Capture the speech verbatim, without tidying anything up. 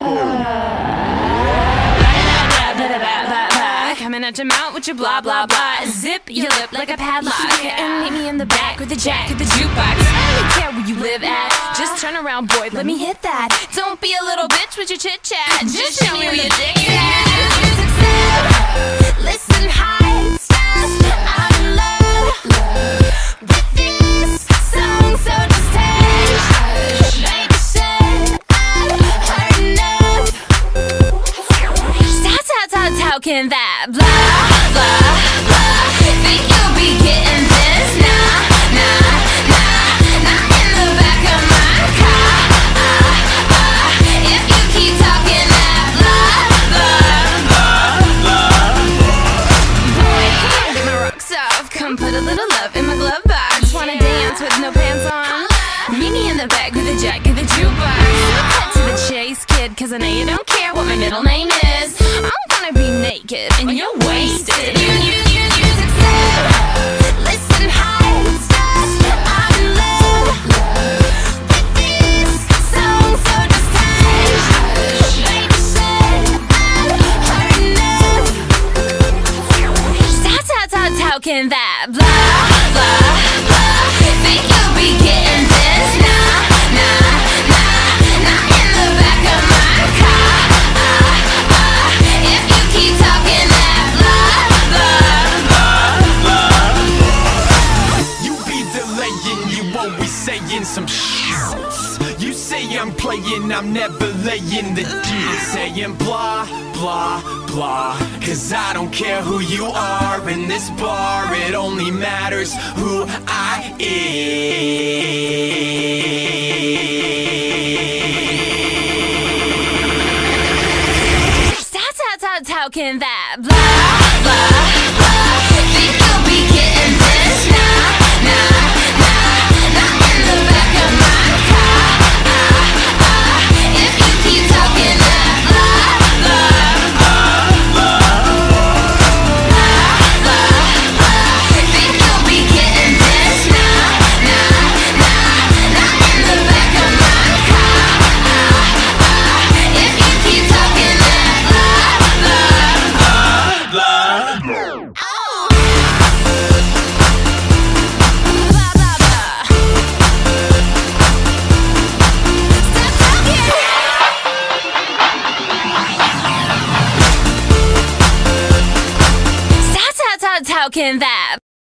Coming at your mouth with your blah blah blah. Zip your lip like a padlock, and meet me in the back with the jack of the jukebox. I don't care where you live at, just turn around, boy, let me hit that. Don't be a little bitch with your chit chat, just show me where your dick is at. Listen, high stars, I'm in love with this song, so just hush. Baby said I've heard enough. Stop, stop, stop talking that blah blah blah. Think you'll be getting this? Nah, nah, nah, not in the back of my car. Uh, uh, if you keep talking that blah blah blah. Boy, come on, get my rocks off. Come put a little love in my glove box. Wanna dance with no pants on? Meet me in the back with a jack of the jukebox. Cut to the chase, kid, cause I know you don't care what my middle name is. I'm gonna be naked and you're wasted. You, you, you, you said, listen, high stars, I'm in love with this song, so just hush. Baby said I've heard enough. Stop, stop, stop talking that blah blah blah. Think you'll be getting this? Nah, nah, nah, not in the back of my car. Uh, uh, if you keep talking that blah blah blah. You be delaying, you always saying some shit. You say I'm playing, I'm never laying the deal. Saying blah, blah, blah. Cause I don't care who you are in this bar, it only matters who I am. Stop, stop, stop talking that blah blah blah. Think you'll be getting this? Nah, nah, nah, not in the back of my car. Uh, uh, if you keep talking that blah blah blah blah. Think you'll be getting this? Nah, nah, nah, not in the back of my car. Uh, uh, if you keep talking that blah blah blah blah. Oh. Blah blah blah. Stop talking. Stop, stop, stop talking that.